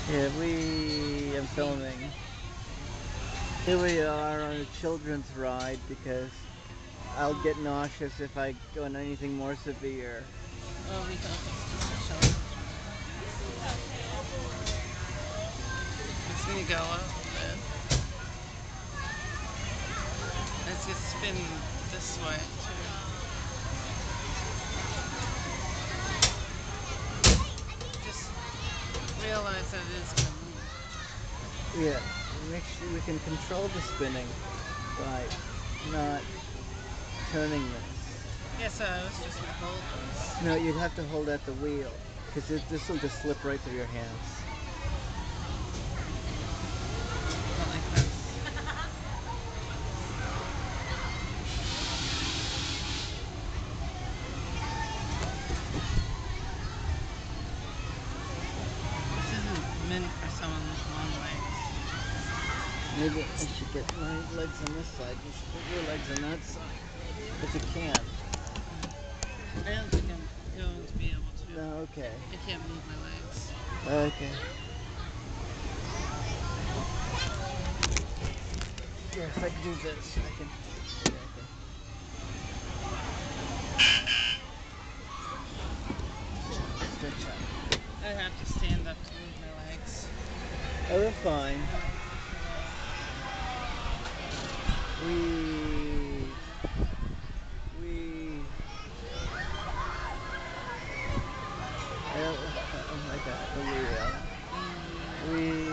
Yeah, I'm filming. Here we are on a children's ride because I'll get nauseous if I go on anything more severe. Oh, we thought this was a show. It's gonna go up a bit. Let's just spin this way too. Just realize that it is gonna move. Yeah, make sure we can control the spinning by not turning this. Yes, I was just gonna hold this. No, you'd have to hold at the wheel because this will just slip right through your hands. Not like this. This isn't meant for someone with long legs. Maybe I should get my legs on this side. You should put your legs on that side. But you can't. I don't think I'm going to be able to. No, okay. I can't move my legs. Okay. Yeah, if I can do this, I can. Yeah, okay. Stretch out. I have to stand up to move my legs. Oh, we're fine. We. Oh my God, the wheel.